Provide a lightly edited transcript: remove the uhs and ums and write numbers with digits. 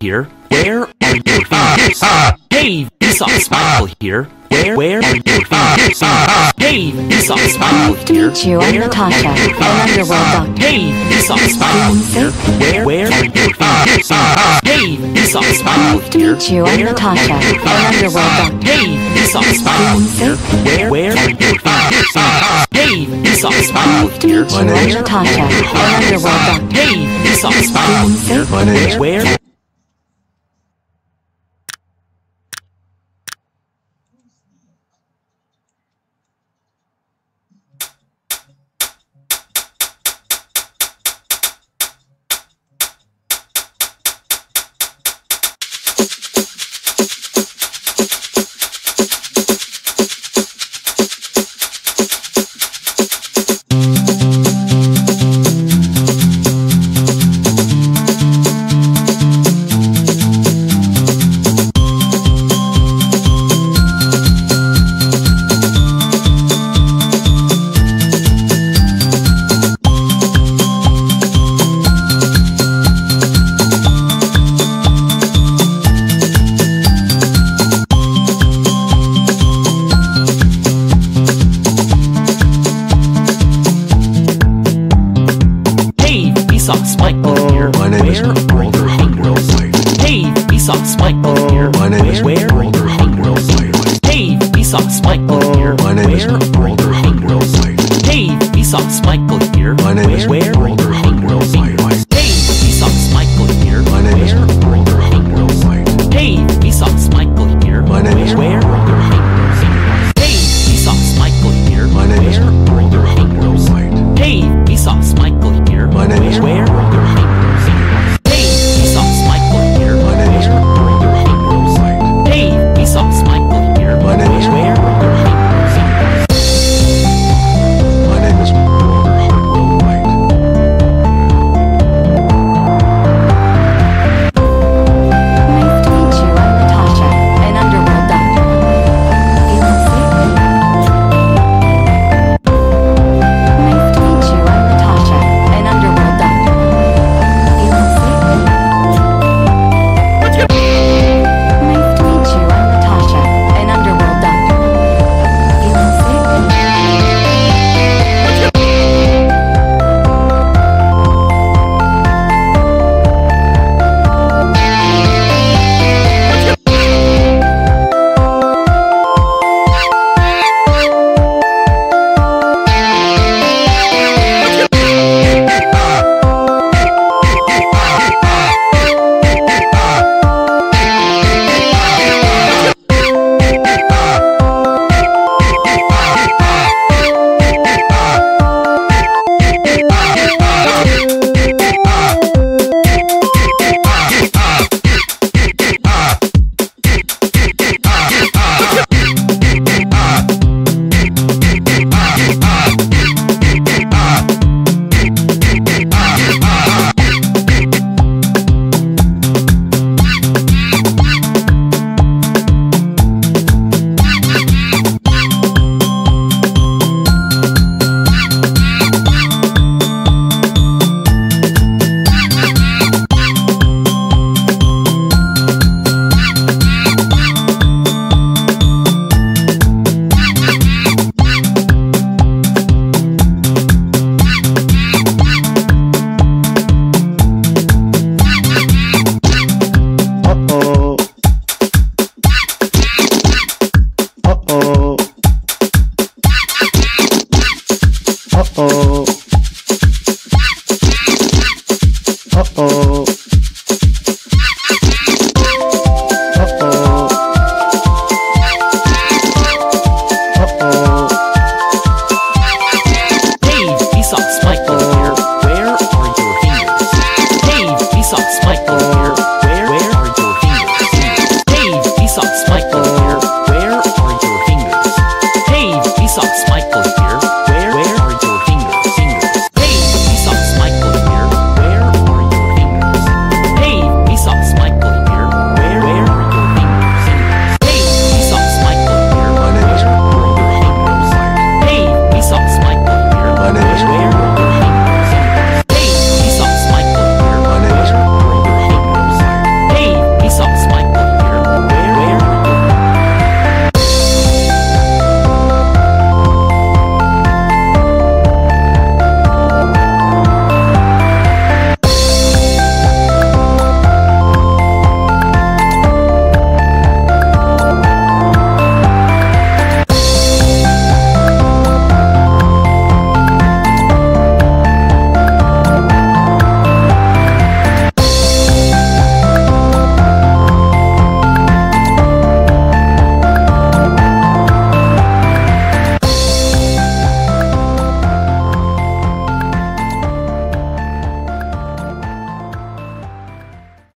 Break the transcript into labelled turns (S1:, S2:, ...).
S1: here. Where are your fingers? Hey, Vsauce Michael here. Where are your fingers? Hey, Vsauce Michael here.
S2: Nice to meet you. I'm Natasha, an underworld doctor.
S1: Hey, Vsauce Michael here. Where are your fingers? Hey, Vsauce Michael
S2: Nice to
S1: here.
S2: meet you. I'm Natasha, an underworld doctor.
S1: Hey, Vsauce Michael here. Where are your fingers? Hey, Vsauce Michael
S2: Nice to
S1: here.
S2: meet you. I'm Natasha, an underworld doctor.
S1: Hey, Vsauce Michael here.
S3: My name is
S1: Where? Vsauce Michael here.
S3: My name is
S1: Where are your fingers? Hey, Vsauce Michael here.
S3: My name is
S1: Where are your fingers? Hey, Vsauce Michael here.
S3: My name is
S1: Where are your fingers? Hey, Vsauce Michael here.
S3: My name is
S1: Where